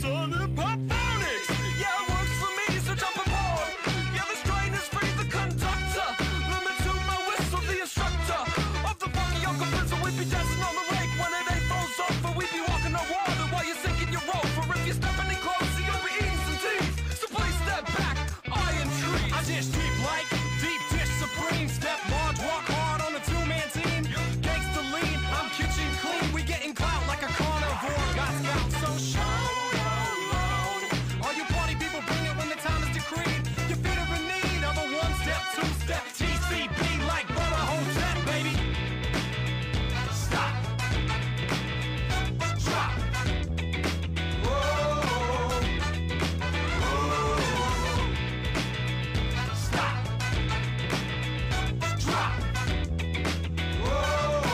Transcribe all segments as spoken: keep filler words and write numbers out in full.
on hip hop phonics. Yeah, it works for me, so jump aboard. Yeah, this train is free, the conductor. Limit to my whistle, the instructor of the funky young prison. We be dancing on the lake when it ain't froze over. We be walking on water while you're sinking your rope. For if you're stepping in closer, you'll be eating some teeth. So please step back, iron trees. I dish deep like deep dish supreme. Step large, walk hard on a two-man team. Gangsta lean, I'm kitchen clean. We getting clout like a carnivore. Got scouts so show. All you party people bring it when the time is decreed. Your feet are in need of a one-step, two-step T C B like Bubba Hotep, baby. Stop. Drop. Whoa. Whoa. Stop. Drop. Whoa.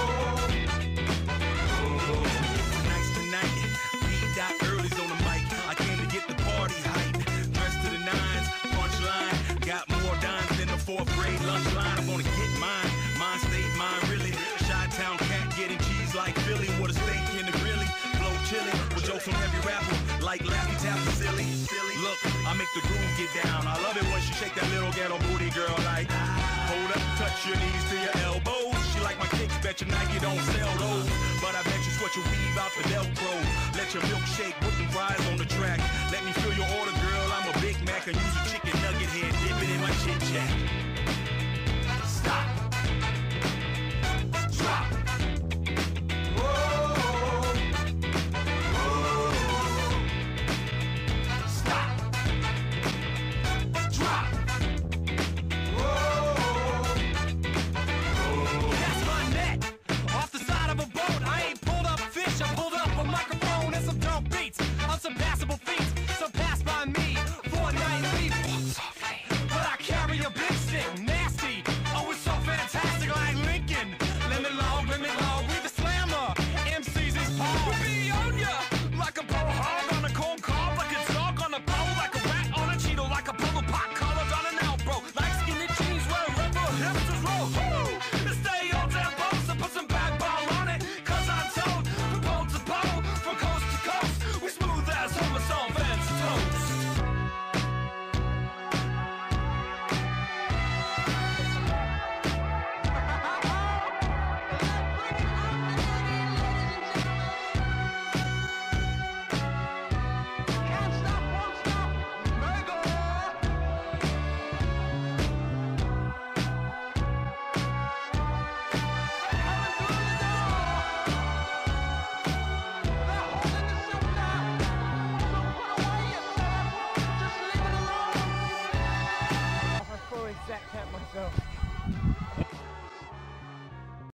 Whoa. Tonight's the night. B-Dot Early's on the mic. I came to get the party hype. Dressed to the nines, punchline. Got more dimes than the fourth grade lunch line. I'm gonna get mine. Mine state, mine really. Chi-town cat getting cheese like Philly. With a steak in the grilly. Flow chili. With jokes from heavy rapper. Like Laffy Taffy silly. Silly. Look, I make the groove get down. I love it when she shake that little ghetto booty girl like. Hold up, touch your knees to your elbows. She like my kicks, bet your Nike don't sell those. But I bet you sweat your weave out the Velcro. Let your milkshake with the fries on the track. Let me fill your order, girl. I'm a Big Mac and use a chicken nugget head. Dip it in my chit chat.